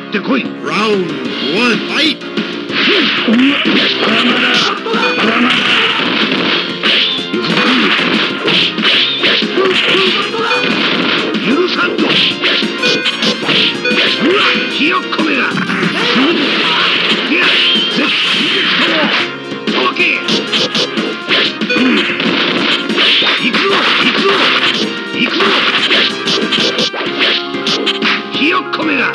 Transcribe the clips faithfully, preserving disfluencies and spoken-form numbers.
ってこい。ラウンドワン、ファイト。許さんぞ。うわ、ひよっこめが。いや、絶対届け。行くぞ、行くぞ、行くぞ。ひよっこめが。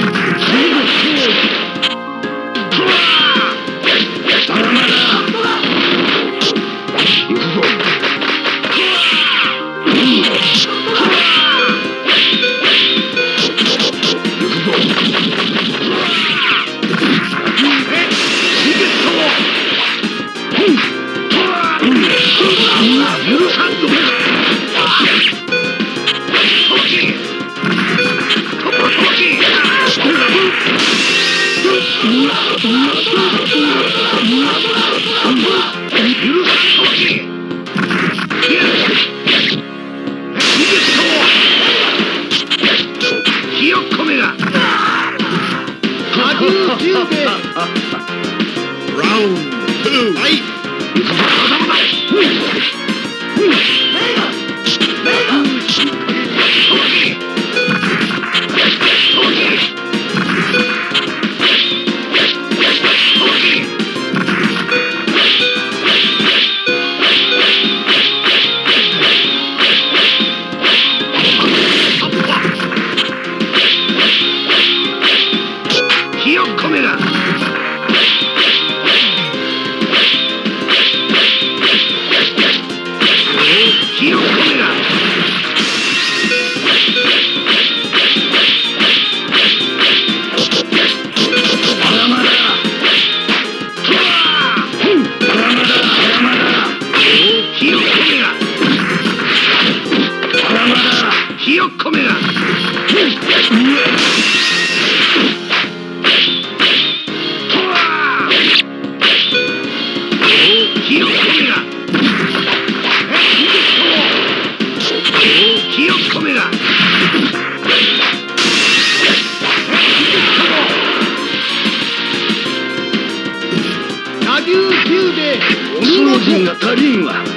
野球球で恐ろしいが足りんわ。